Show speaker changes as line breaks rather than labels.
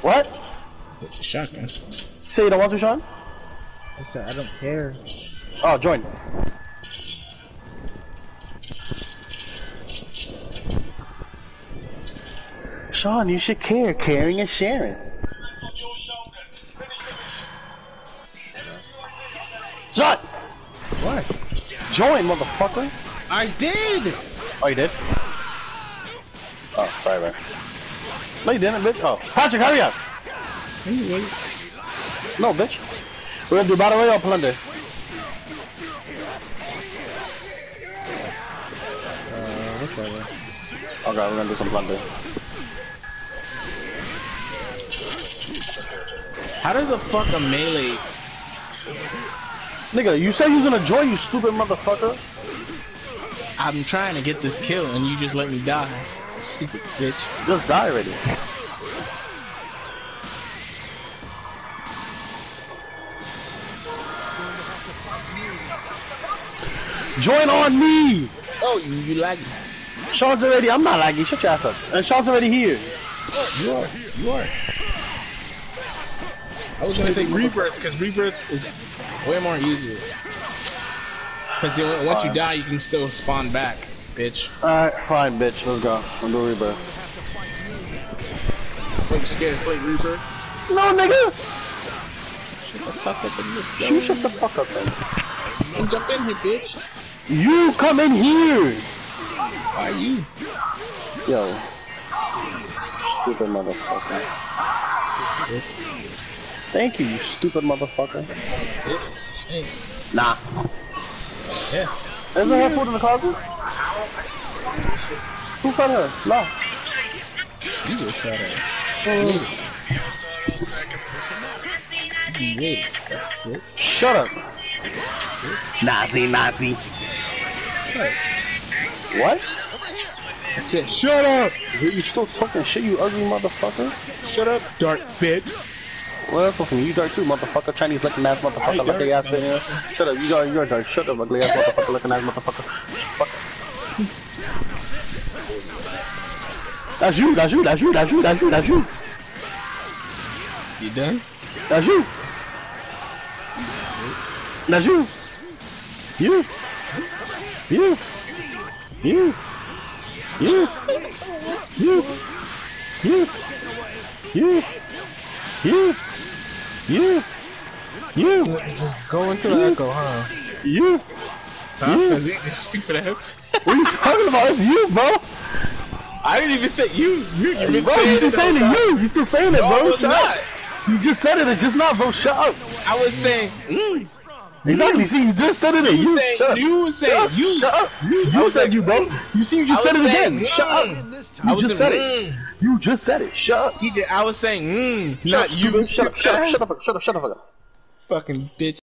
What?
It's a shotgun.
Say you don't want to, Sean?
I said I don't care.
Oh, join. Sean, you should care. Caring and sharing. Sean!
What?
Join, motherfucker.
I did!
Oh, you did? Oh, sorry, man. No, you didn't, bitch. Oh, Patrick, hurry up.
Anyway.
No, bitch. We're gonna do battle royale plunder.
Whatever.
Okay, we're gonna do some plunder.
How does the fuck a melee?
Nigga, you said you was gonna join, you stupid motherfucker.
I'm trying to get this kill and you just let me die. Stupid bitch.
Just die already. Join on me!
Oh, you laggy.
Sean's already, I'm not laggy, shut your ass up. And Sean's already here.
You are. I was gonna say Rebirth, because Rebirth is way more easier. Because once you die, you can still spawn back, bitch.
Alright, fine, bitch, let's go. We'll do Rebirth.
Are you scared to play Rebirth?
No, nigga!
Shut the fuck up and just go.
You shut the fuck up, then.
Don't jump in here, bitch.
You come in here!
Why you?
Yo. Stupid motherfucker. Thank you, you stupid motherfucker.
Hey.
Nah.
Yeah.
Isn't there food in the closet? Who fed her? No.
You just said it.
Shut up. Nazi. What?
I said, shut up!
You still talking shit, you ugly motherfucker?
Shut up, dark bitch.
Well, that's supposed to mean you dark too, motherfucker. Chinese looking ass motherfucker, lucky ass bitch. Shut up, you're dark. Shut up, ugly ass motherfucker, looking ass motherfucker. Fuck. That's you.
You done?
That's you. You.
Go into the echo, huh?
You.
Just stupid ass.
What are you talking about? It's you, bro.
I didn't even say you. You've
Bro, you still saying it, you. You still saying it,
No, I
bro.
was
Shut
not.
up. You just said it just now, bro. Shut up.
I was saying,
Exactly. See, you just said it. You. Shut up.
You said you.
Shut up. You said you, bro. You see, you just said it again. Shut up. You just said it. You just said it. Shut up.
DJ, I was saying,
Shut
not you.
up. Shut up.
Fucking bitch.